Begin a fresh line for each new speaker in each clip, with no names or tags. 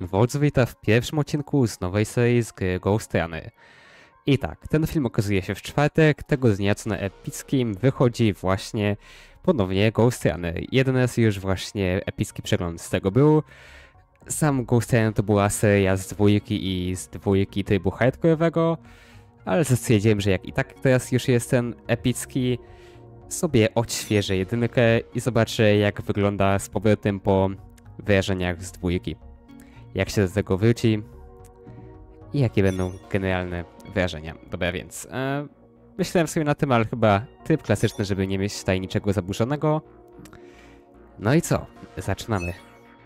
Wodz wita w pierwszym odcinku z nowej serii z gry Ghost Runner. I tak, ten film okazuje się w czwartek, tego dnia co na epickim wychodzi właśnie ponownie Ghost Runner. Jeden raz już właśnie epicki przegląd z tego był. Sam Ghost Runner to była seria z dwójki i z dwójki trybu hardcore'owego, ale stwierdziłem, że jak i tak teraz już jest ten epicki, sobie odświeżę jedynkę i zobaczę jak wygląda z powrotem po wyrażeniach z dwójki. Jak się do tego wróci i jakie będą generalne wrażenia. Dobra, więc myślałem sobie na tym, ale chyba tryb klasyczny, żeby nie mieć tutaj niczego zaburzonego. No i co? Zaczynamy.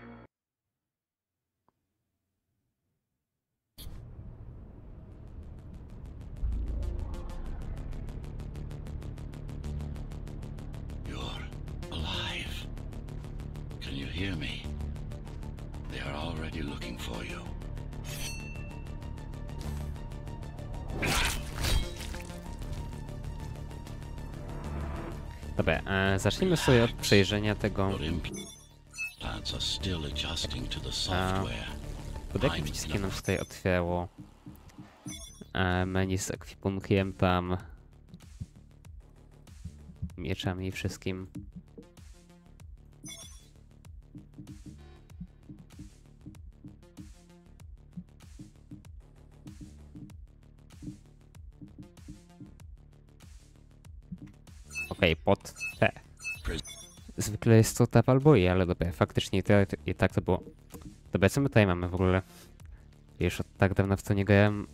You're alive. Can you hear me? They are already looking for you.
Dobra, zacznijmy sobie od przejrzenia tego.
Your implants are still adjusting to the software.
Pod jakim przyciskiem nam się tutaj otwierało menu z ekwipunkiem tam, mieczami i wszystkim. Okej, pod T. Zwykle jest to tap albo i, ale dobra, faktycznie i tak to było. Dobra, co my tutaj mamy w ogóle? Już od tak dawna w to nie grałem.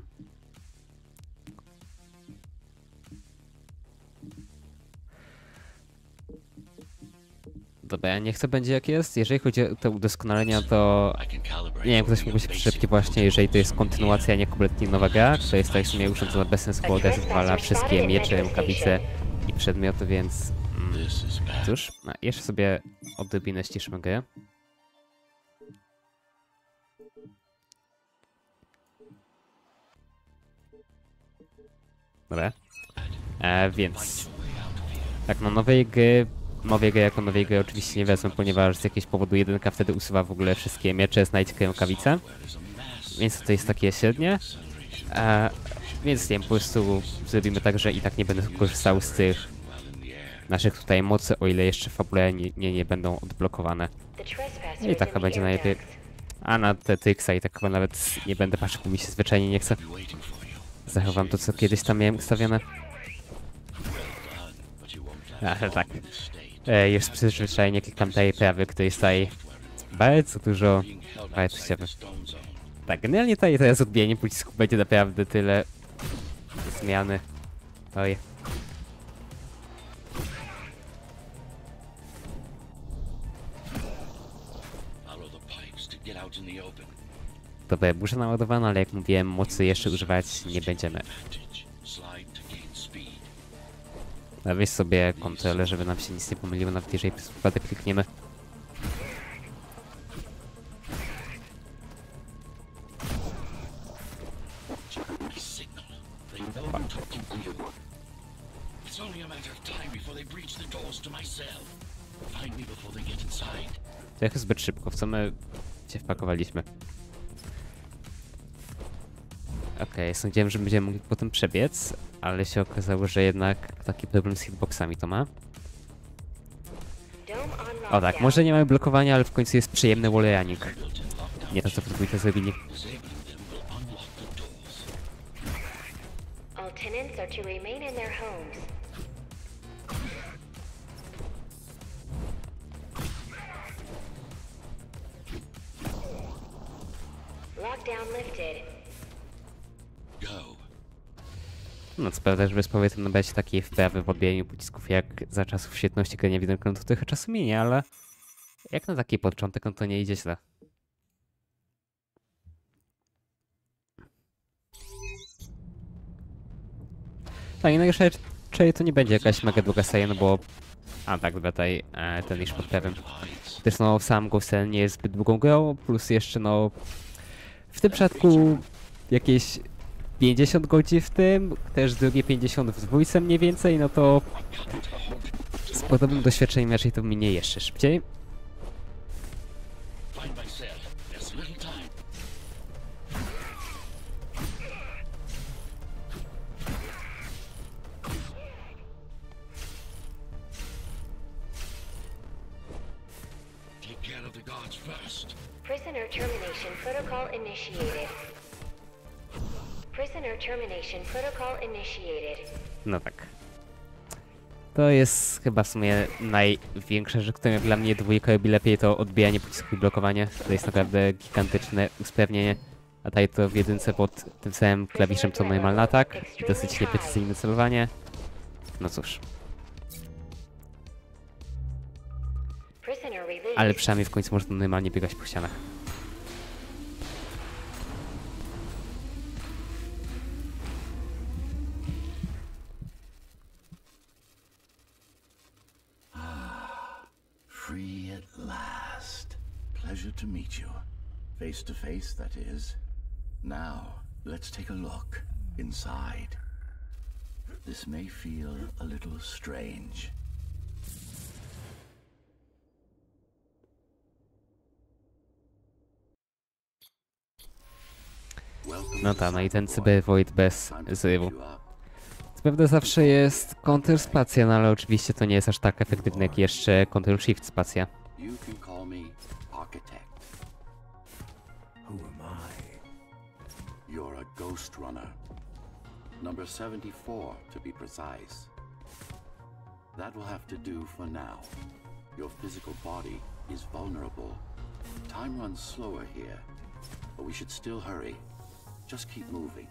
Dobra, niech to będzie jak jest. Jeżeli chodzi o te udoskonalenia, to
I can calibrate
nie wiem,
your
ktoś mógł się
basic
przyczepić właśnie, jeżeli to jest kontynuacja, a nie kompletnie nowa gra, to jest tak w sumie urządzona bez sensu, bo dezwala wszystkie miecze, rękawice i przedmioty, więc
This is bad.
cóż, jeszcze sobie odrobinę ściszymy grę. Dobra. Więc tak, no nowej gry jako nowej gry oczywiście nie wezmę, ponieważ z jakiegoś powodu jedynka wtedy usuwa w ogóle wszystkie miecze, znajdźkę, rękawice. Więc to jest takie średnie. Więc nie wiem, po prostu zrobimy tak, że i tak nie będę korzystał z tych naszych tutaj mocy, o ile jeszcze fabule nie będą odblokowane. I tak chyba będzie najlepiej. A na te Tyxa i tak chyba nawet nie będę patrzył, bo mi się zwyczajnie nie chce. Zachowam to, co kiedyś tam miałem ustawione. Ale tak. Już przyzwyczajenie klikam tej prawy, której jest tutaj bardzo dużo wartościowych. Tak, generalnie tutaj teraz odbijanie pocisku będzie naprawdę tyle zmiany. Oj.
Follow the pipes to get out in the open.
Dobra, burza naładowana, ale jak mówiłem, mocy jeszcze używać nie będziemy.
Advantage. Slide to gain speed.
Weź sobie kontrolę, żeby nam się nic nie pomyliło, nawet jeżeli przez przypadek klikniemy.
Signal. They know I'm talking to you. It's only a matter of time before they breach the doors to my cell. Find me before they get inside.
Trochę zbyt szybko, w co my się wpakowaliśmy. Okej, sądziłem, że będziemy mogli potem przebiec, ale się okazało, że jednak taki problem z hitboxami to ma. O tak, może nie mamy blokowania, ale w końcu jest przyjemny wallranik. Nie to, co w dwójce zrobili.
Disabling them will unlock the doors.
All tenants are to remain in their homes. Lockdown lifted.
Go.
No co prawda, żeby z powrotem nabrać takiej wprawy w odbijaniu pocisków jak za czasów świetności grania wideo, to trochę czasu minie, ale jak na taki początek, no to nie idzie źle. Tak, i najgorsze to nie będzie jakaś mega długa seria, no bo... A tak, dobra, tutaj ten już podprawem. Też no, sam Ghost Runner nie jest zbyt długą grą, plus jeszcze no... W tym przypadku jakieś 50 godzin w tym, też drugie 50 w dwójce mniej więcej, no to z podobnym doświadczeniem raczej to minie jeszcze szybciej.
Find my cell. There's little time. Take care of the guards first.
Prisoner termination protocol initiated. Prisoner termination protocol initiated.
No tak. To jest chyba w sumie największa rzecz, która dla mnie dwójka robi lepiej, to odbijanie pocisków i blokowanie. To jest naprawdę gigantyczne usprawnienie. A tutaj to w jedynce pod tym samym klawiszem co normalny atak i dosyć nieprecyzyjne celowanie. No cóż,
Prisoner released.
ale przynajmniej w końcu można normalnie biegać po ścianach.
Free at last. Pleasure to meet you. Face to face, that is. Now, let's take a look inside. This may feel a little strange.
No tak, no i ten cybervoid bez zrywu. Co prawda zawsze jest Ctrl spacja, no ale oczywiście to nie jest aż tak efektywne jak jeszcze Ctrl Shift spacja.
You can call me Architect. Who am I? You're a Ghost Runner. Number 74, to be precise. That will have to do for now. Your physical body is vulnerable. Time runs slower here, but we should still hurry. Just keep moving.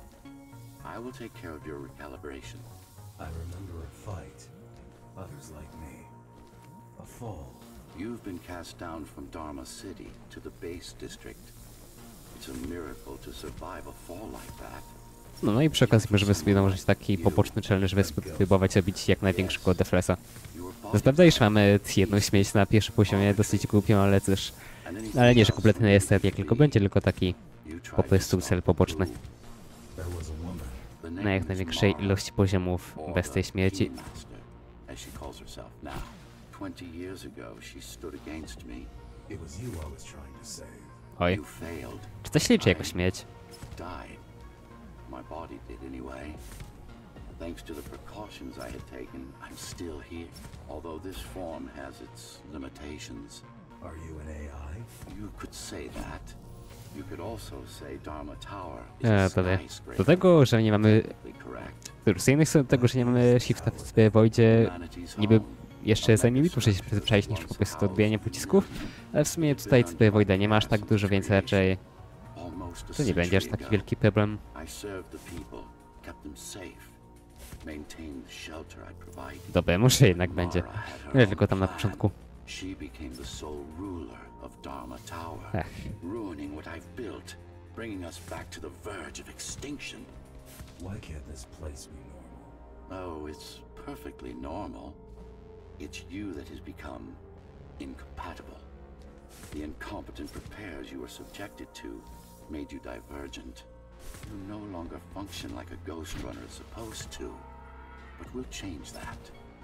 I will take care of your recalibration.
I remember a fight. Others like me. A fall.
You've been cast down from Dharma City to the base district. It's a miracle to survive a fall like that.
No i przy okazji możemy sobie nałożyć taki poboczny challenge, żeby spróbować robić jak największego deflesa. To prawda, iż mamy jedną śmierć na pierwszym poziomie, dosyć głupią, ale też... Ale nie, że kompletny jest jak tylko będzie, tylko taki po prostu cel poboczny.
There was a woman.
Na jak największej ilości poziomów bez tej śmierci.
As she calls herself now. 20 years ago, she stood against me.
It was you I was trying to save.
Oj,
You failed.
czy to się liczy jako śmierć?
Died. My body did anyway. Thanks to the precautions I had taken, I'm still here. Although this form has its limitations.
Are you an AI?
You could say that. You could also say Dharma Tower is a
Do
skyscraper.
tego, że nie mamy...
Correct.
Z jednej strony do tego, że nie mamy shifta w cybervoidzie, niby jeszcze zajmie mi dłużej się przyzwyczaić niż po prostu to odbijanie pocisków, ale w sumie tutaj cybervoida nie ma aż tak dużo, więc raczej
Almost a
to nie będzie aż
century
taki
ago,
wielki problem.
I served the people, kept them safe, maintained the shelter I provided.
Dobra, może jednak będzie.
Mara had her
Nie
own
tylko tam na
plan.
początku.
She became the sole ruler of Dharma Tower,
Ech.
ruining what I've built, bringing us back to the verge of extinction.
Why can't this place be normal?
Oh, it's perfectly normal. It's you that has become incompatible. The incompetent repairs you were subjected to made you divergent. You no longer function like a ghost runner is supposed to. But we'll change that.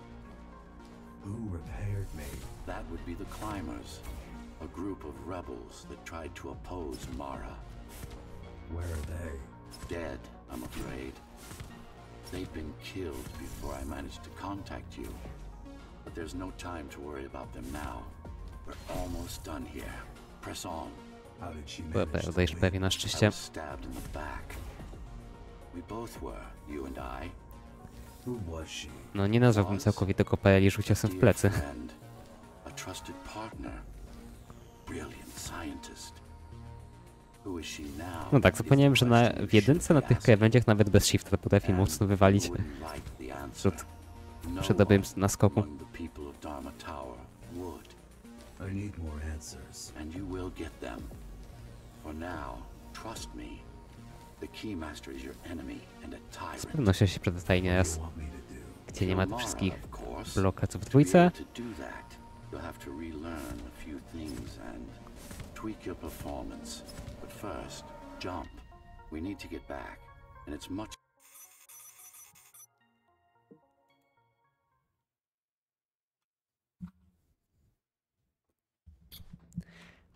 Who repaired me?
That would be the Climbers, a group of rebels that tried to oppose Mara.
Where are they?
Dead, I'm afraid. They've been killed before I managed to contact you. But there's no time to worry about them now. We're almost done here. Press on.
How did she
Była
manage to
pewnie
leave?
prawie na
I
szczęście.
was stabbed in the back. We both were, you and I.
Who was she?
No nie nazwałbym całkowitego paraliżu ciosem w
Dear
plecy.
friend, a trusted partner, brilliant scientist. Who is she now?
No tak, zapomniałem, że na,
Is the question
w jedynce
you
na
should
tych
be
krawędziach nawet bez shifta potrafi
asking.
mocno
And
wywalić
you wouldn't like the answer.
przed,
No
przy dobrym
one
naskoku.
among the people of Dharma Tower would,
I need more answers.
and you will get them. For now, trust me. The Keymaster is your enemy and a
Z
tyrant.
pewnością się przedostaje nieraz,
What do you want me to do?
gdzie nie ma
Kill
tych
Mara,
wszystkich
of course.
blokaców w
To be
dwójce.
able to do that, you'll have to relearn a few things and tweak your performance. But first, jump. We need to get back, and it's much.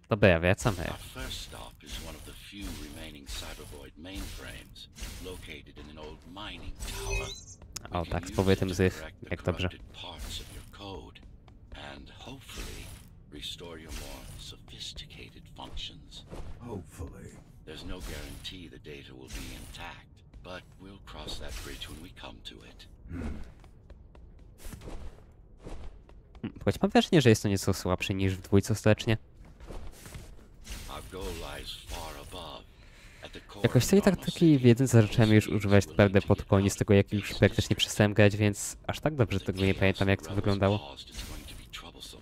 Dobra, wracamy.
Our first stop is one of the few remaining Cybervoid mainframes located in an old mining tower.
O,
We
tak,
can
z
use
powrotem
it to
zyf.
correct the
Jak dobrze.
corrupted parts of your code and hopefully restore your more sophisticated functions.
Hopefully.
There's no guarantee the data will be intact, but we'll cross that bridge when we come to it.
Choć mam wrażenie, że jest to nieco słabszy niż w dwójce ostatecznie.
Our goal lies far above. At the core
Jakoś
of
tej
Normal
taktyki
City,
wiedzy zacząłem już
those
używać
willing
naprawdę
to
pod
get
koniec
out
tego, jak
of
już
the
praktycznie przestałem grać, więc aż tak dobrze
The
tego nie pamiętam, jak to
chaos
wyglądało.
rebels caused is going to be troublesome.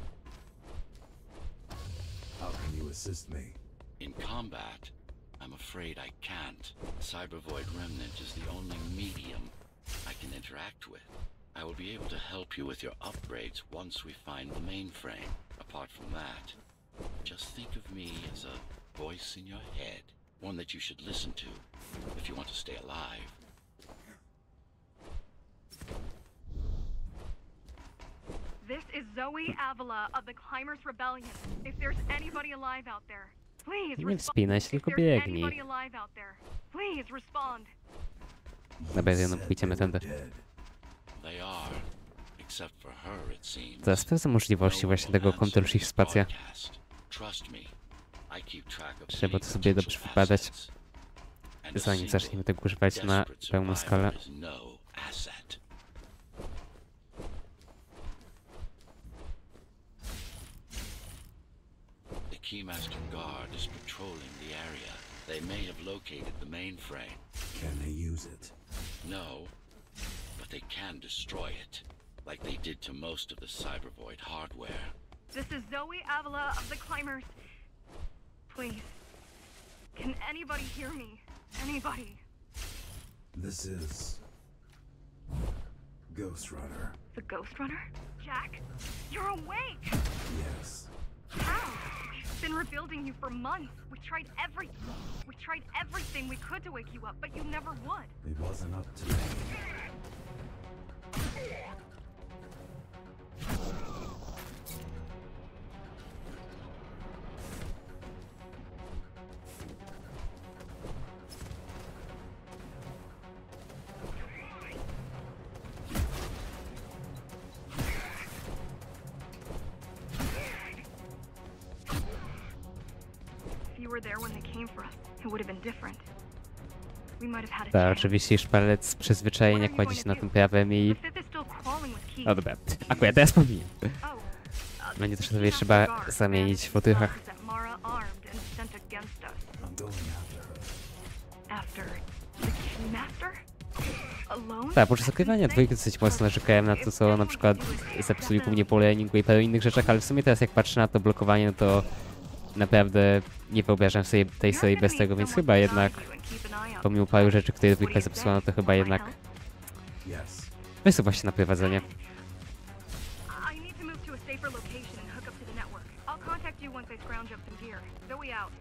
How can you assist me?
In combat, I'm afraid I can't. Cybervoid Remnant is the only medium I can interact with. I will be able to help you with your upgrades once we find the mainframe. Apart from that, just think of me as a voice in your head, one that you should listen to if you want to stay alive.
This is Zoe Avila of the Climbers Rebellion. If there's anybody alive out there, please
Nie
respond.
wspinaj się,
If
tylko
there's
biegnij.
anybody alive out there, please respond.
Dobra,
You
no
said
pójdziemy
they were
tędy.
dead.
They are, except for her, it seems.
Teraz sprawdzę możliwości właśnie tego Ctrl Shift spacja.
Trust me, I keep track of
Trzeba to
any
sobie dobrze
potential
wpadać,
assets. And a
zanim
single,
zaczniemy tego używać na
desperate
pełną
survivor
skalę.
is no asset. The Keymaster Guard is patrolling the area. They may have located the mainframe.
Can they use it?
No, but they can destroy it, like they did to most of the Cybervoid hardware.
This is Zoe Avila of the Climbers. Please, can anybody hear me? Anybody?
This is Ghost Runner.
The Ghost Runner? Jack, you're awake!
Yes.
How? We've been rebuilding you for months. We tried everything we could to wake you up, but you never would.
It wasn't up to me.
If you were there when they came for us, it would have been different. We might have had a
Tak,
chance.
oczywiście szpalec z przyzwyczajenia kładzie się na tym prawem i...
The Fifth is still crawling with keys.
No dobra, akurat teraz powinien.
Oh,
Będzie też
the
sobie
Keymaster
trzeba
Guard
zamienić w
managed
fotychach.
to set Mara armed and sent against us.
I'm going after her.
After the Keymaster? Alone?
Tak, podczas okrywania dwójki dosyć mocno narzekałem na to, co na przykład zepsuli u mnie po learningu i paru innych rzeczach, ale w sumie teraz jak patrzę na to blokowanie, no to naprawdę nie wyobrażam sobie tej serii bez tego, więc chyba jednak, pomimo paru rzeczy, które dwójka zepsuła, no to chyba jednak
Yes.
wysuwa się na prowadzenie.
I need to move to a safer location and hook up to the network. I'll contact you once I scrounge up some gear. Zoe out.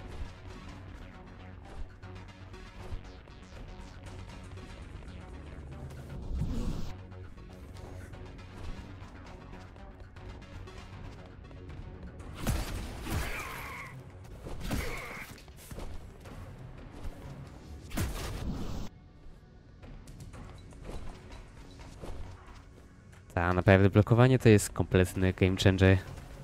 Tak, naprawdę blokowanie to jest kompletny game changer.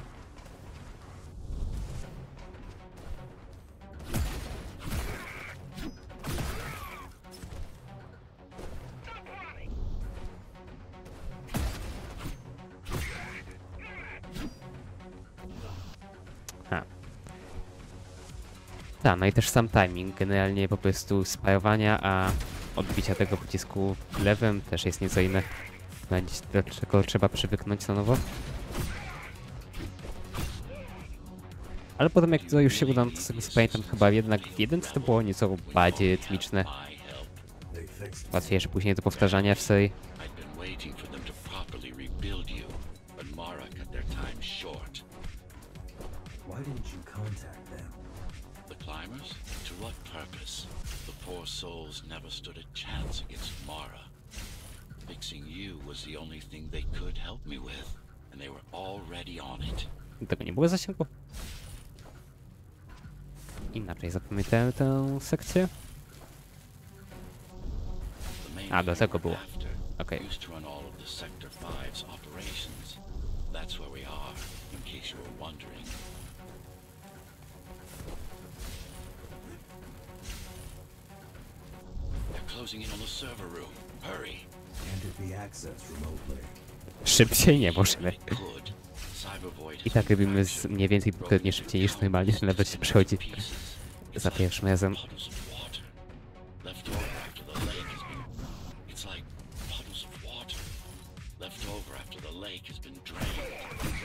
Tak, no i też sam timing, generalnie po prostu sparowania, a odbicia tego pocisku lewym też jest nieco inne. Do czego trzeba przywyknąć na nowo. Ale potem jak to już się uda, no to sobie pamiętam chyba jednak w jedynce to było nieco bardziej rytmiczne.
My help.
They fixed
Łatwiejsze później do powtarzania w serii.
I'd been waiting for them to properly rebuild you, but Mara cut their time short.
Why didn't you contact them?
The climbers? To what purpose? The poor souls never stood a chance against Mara. Fixing you was the only thing they could help me with, and they were already on it.
Tego nie było zasięgu. Inaczej zapamiętałem tę sekcję.
The main
A, do tego
floor
było.
after
Okej.
used to run all of the Sector 5's operations. That's where we are, in case you were wondering. They're closing in on the server room. Hurry.
Can't it be accessed remotely?
Szybciej nie możemy.
Could. Cybervoid
I
has
tak
been
robimy
fractured,
mniej więcej dwukrotnie szybciej niż normalnie, nawet się przychodzi
pieces.
za
It's
pierwszym razem.
puddles of water left over after the lake has been. It's like puddles of water left over after the lake has been drained.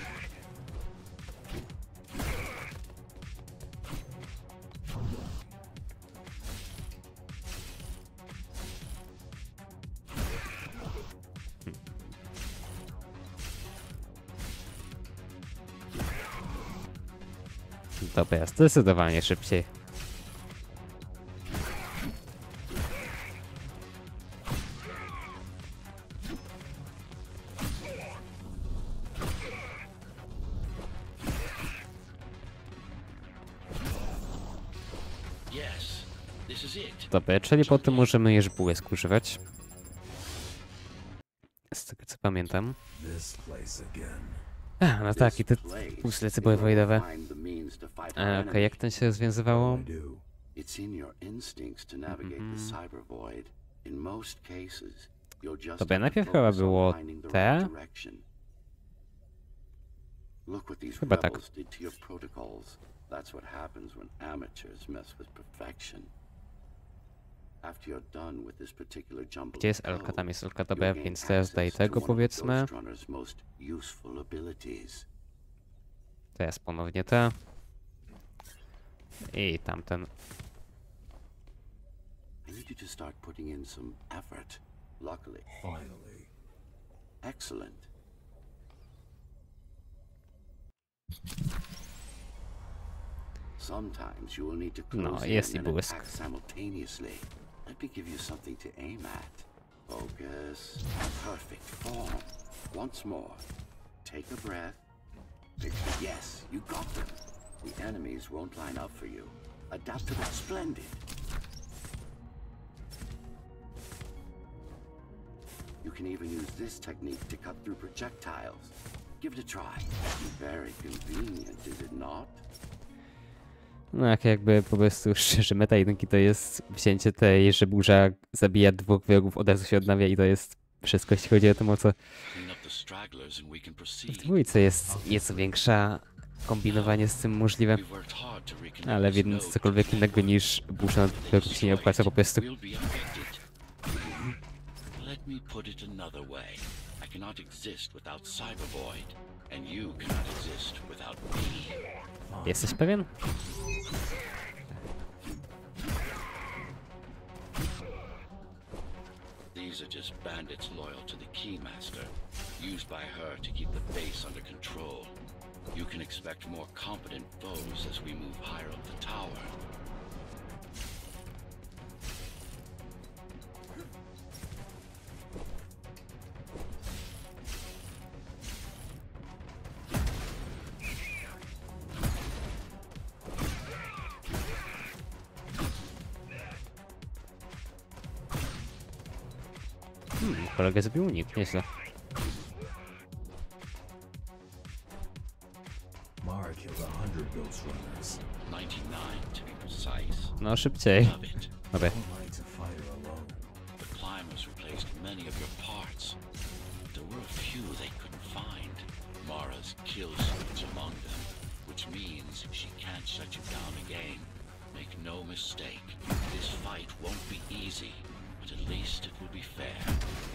Dobra, zdecydowanie szybciej.
Yes, this is it.
Dobra, czyli potem możemy już błysk używać. Z tego co pamiętam.
This place again.
A, no tak, i te
Place
puzzle
in
były
order to
wojdowe.
find the means to fight our
Okej,
enemies.
jak to się rozwiązywało?
I do.
It's in your instincts to navigate the cyber void. In most cases, you'll just
Dobra,
have to
najpierw
focus
chyba
on
było
finding the
te.
right direction. Look what these
Chyba tak.
rebels did to your protocols. That's what happens when amateurs mess with perfection. After you're done with this particular jumble
Gdzie jest
of
Elka?
code,
Tam jest Elka,
you'll
dobra,
gain
więc teraz daj
access to
tego
one of
powiedzmy.
Ghost Runner's most useful abilities.
Teraz ponownie te. I tamten.
I need you to start putting in some effort. Luckily.
Finally.
Excellent. Sometimes you will need to
No,
close
jest
in
i
and
błysk.
attack simultaneously. Let me give you something to aim at. Focus. Perfect form. Once more. Take a breath. Yes, you got them. The enemies won't line up for you. Adaptable, splendid. You can even use this technique to cut through projectiles. Give it a try. Very convenient, is it not?
No jak jakby po prostu szczerze, meta jedynki to jest wzięcie tej, że burza zabija dwóch wrogów, od razu się odnawia i to jest wszystko, jeśli chodzi o to, o co
Clean up the stragglers and we can proceed.
w dwójce jest nieco większa kombinowanie z tym możliwe,
We've worked hard to reconnect
ale
this
więc
node
cokolwiek
to the
innego niż burza na wrogów się nie opłaca po prostu.
We'll be affected. Let me put it another way. I cannot exist without Cybervoid, and you cannot exist without me.
Jesteś pewien?
These are just bandits loyal to the Keymaster, used by her to keep the base under control. You can expect more competent foes as we move higher up the tower.
Kolega zrobił unik, nieźle.
Mara killed 100 Ghost Runners.
99 to be precise.
No szybciej.
Love it.
Dobra.
Don't like to fight her alone.
The climbers replaced many of your parts. There were a few they couldn't find. Mara's kill switch among them, which means she can't shut you down again. Make no mistake, this fight won't be easy, but at least it will be fair.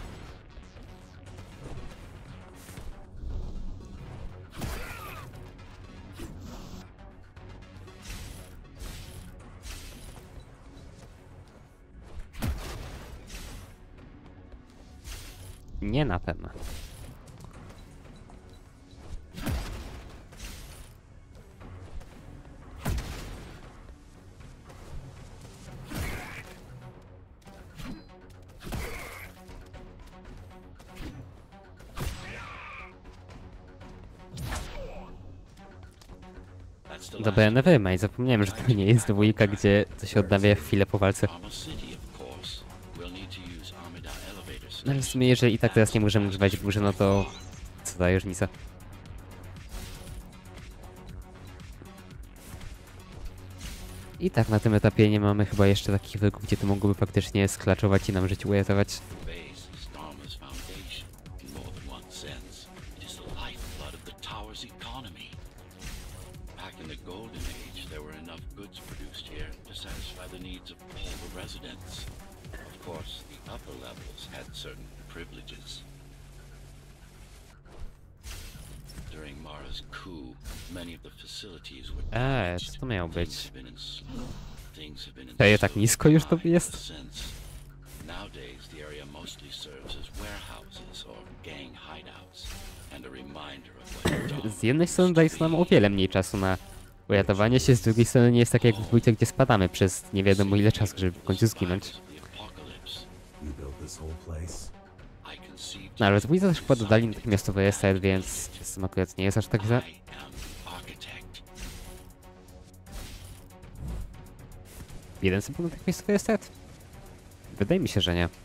Nie na ten.
That
Dobra, nevermind, zapomniałem, że to nie jest dwójka, gdzie to się odnawia chwilę po walce. No ale w sumie, jeżeli i tak teraz nie możemy używać burzy, no to co za różnica. I tak na tym etapie nie mamy chyba jeszcze takich wyrków, gdzie to mogłoby faktycznie sklaczować i nam życie uratować. Co to miało być? Ej, tak nisko już to jest? Z jednej strony daje to nam o wiele mniej czasu na uratowanie się, z drugiej strony nie jest tak jak w dwójce, gdzie spadamy przez nie wiadomo ile czasu, żeby w końcu zginąć. No ale w dwójce też chyba dodali natychmiastowy reset, więc z tym akurat nie jest aż tak źle. Jeden sekund natychmiastowy reset? Wydaje mi się, że nie.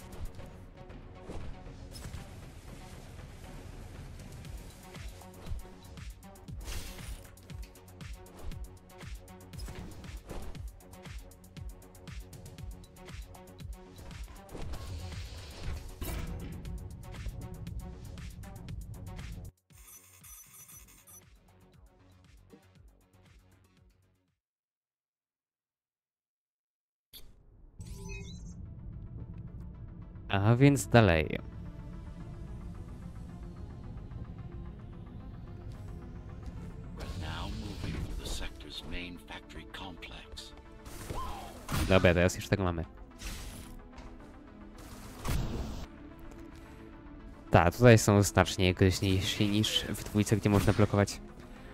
A więc dalej. Dobra, teraz już tego mamy. Tak, tutaj są znacznie groźniejsi niż w dwójce, gdzie można blokować.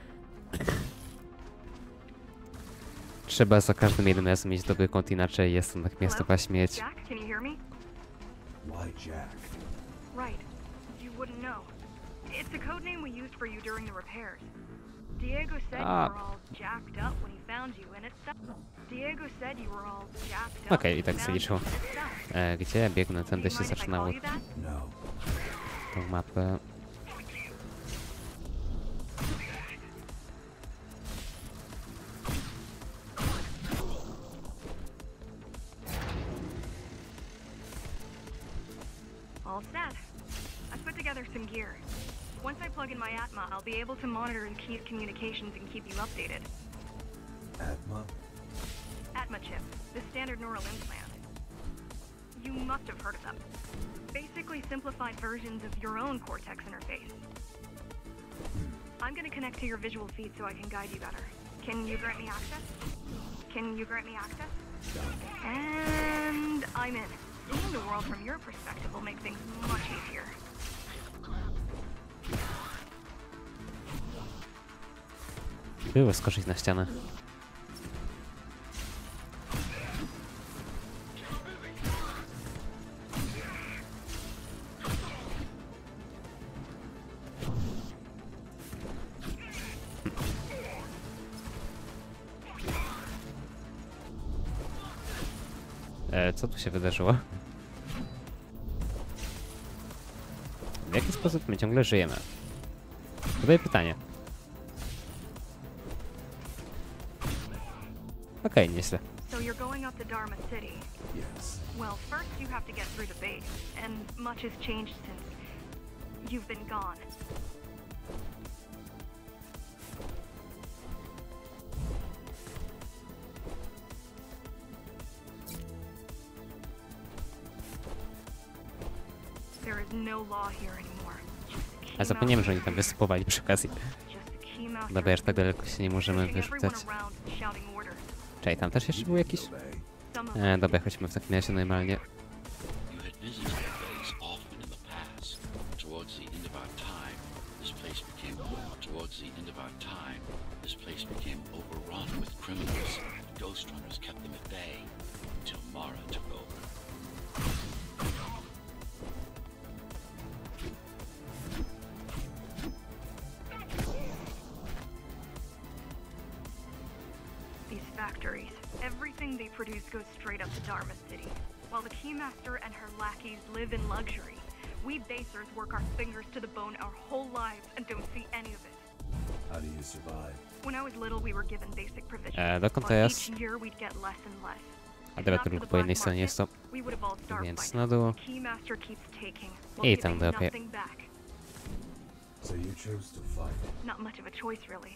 Trzeba za każdym jednym razem mieć dobry kąt, inaczej jest to natychmiastowa śmierć.
Jack, can you hear me?
Why Jack?
Right. You wouldn't know. It's a code name we used for you during the repairs. Diego said you were all jacked up when he found you, and it stuck. Diego said you were all jacked up.
Okej, i tak się liczyło. Gdzie ja biegnę? Tędy się zaczynało
No.
tą mapę.
All set. I've put together some gear. Once I plug in my Atma, I'll be able to monitor and keep communications and keep you updated.
Atma?
Atma chip, the standard neural implant. You must have heard of them. Basically simplified versions of your own Cortex interface. I'm gonna connect to your visual feed so I can guide you better. Can you grant me access? Can you grant me access? And I'm in. Seeing the world from your perspective will make things much easier.
Było skoczyć na ścianę. Co tu się wydarzyło? W jaki sposób my ciągle żyjemy? Tutaj pytanie. Okej, nieźle.
So you're going up to Dharma City.
Yes.
Well, first you have to get through the base, and much has changed since you've been gone. There is no law here anymore.
A zapomniałem, że oni tam występowali przy okazji. Dobra, aż tak daleko się nie możemy wyrzucać. Czekaj, tam też jeszcze był jakiś? Dobra, chodźmy w takim razie normalnie.
face, everything they produce goes straight up to Dharma City. While the Keymaster and her lackeys live in luxury, we basers work our fingers to the bone our whole lives and don't see any of it.
How do you survive?
When I was little, we were given basic provisions.
Dokąd
but
teraz?
each year we'd get less and less.
A
If
dobra,
not for
tylko
the
po jednej
black
stronie jest to.
market, we would have all starved
Więc
by
na
now.
dół.
The Keymaster keeps taking,
I
while
tam
giving
drapie.
nothing back.
So you chose to fight.
Not much of a choice, really.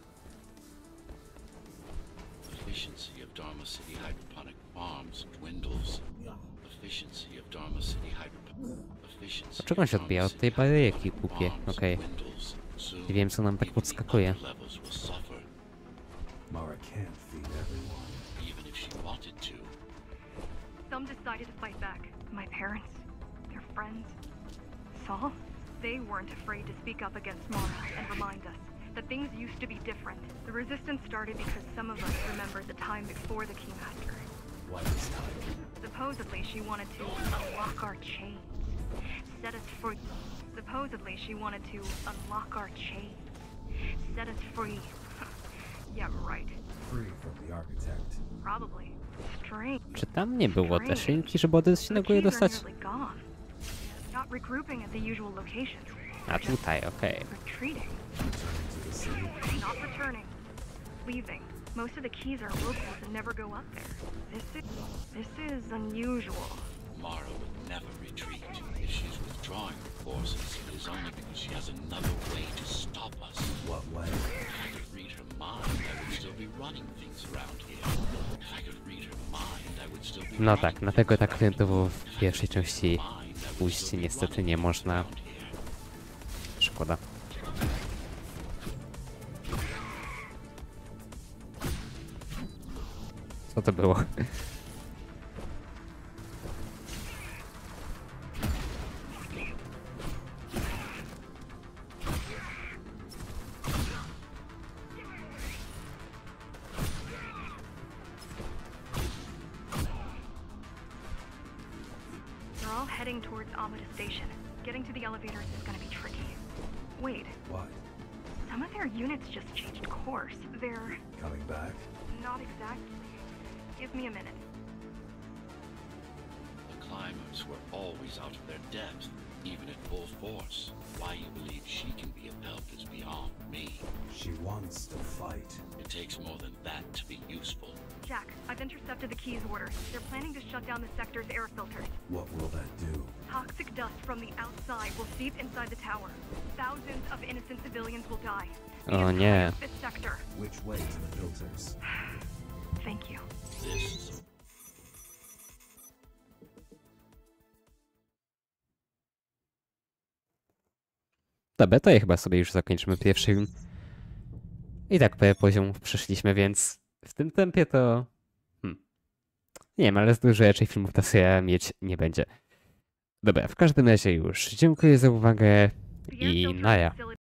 Efficiency of Dharma City hydroponic farms dwindles. Efficiency of Dharma City efficiency
Dlaczego on się
of
odbija
Dharma
od tej
City
baryjki
hydroponic
głupie?
farms
Okej.
dwindles. Soon,
Nie wiem, co nam tak
even the
podskakuje.
upper levels will suffer,
Mara can't feed everyone.
even if she wanted to.
Some decided to fight back. My parents, their friends, Saul. They weren't afraid to speak up against Mara and remind us that things used to be different. The resistance started because some of us remembered the time before the Keymaster.
Why this time?
Supposedly, she wanted to unlock our chains, set us free. Supposedly, she wanted to unlock our chains, set us free. Yeah, right.
Free from the architect.
Probably. Strange.
Czy tam nie było też linki, żeby od
The
innego je
keys are
dostać?
nearly gone. Not regrouping at the usual locations.
A tutaj, okej.
Retreating.
Returning to the city.
Not returning. Leaving. Most of the keys are locals and never go up there. This is unusual.
Mara would never retreat. If she's withdrawing her forces, it is only because she has another way to stop us.
What way?
If I could read her mind, I would still be running things around here. If I could read her mind, I would still be
No
running
tak, na tego
things
tak
around
było w
here.
pierwszej części
Mind, I would
pójść
still be
niestety
running
nie
things
można.
around here.
Szkoda. Co to było?
They're all heading towards Amida Station. Getting to the elevators is gonna be tricky. Wait,
What?
some of their units just changed course. They're
Coming back?
not exactly. Give me a minute.
The climbers were always out of their depth, even at full force. Why you believe she can be of help is beyond me.
She wants to fight.
It takes more than that to be useful.
Jack, I've intercepted the Keys order. They're planning to shut down the sector's air filters.
What will that do?
Toxic dust from the outside will seep inside the tower. Thousands of innocent civilians will die. The
O
entire
nie.
fifth sector.
Which way to the filters?
Thank you.
This
Dobra, to ja chyba sobie już zakończymy pierwszy film. I tak parę poziomów przeszliśmy, więc w tym tempie to... Nie wiem, ale z dużo raczej filmów ta seria mieć nie będzie. Dobra, w każdym razie już dziękuję za uwagę
The air
i
filter
naja.
facility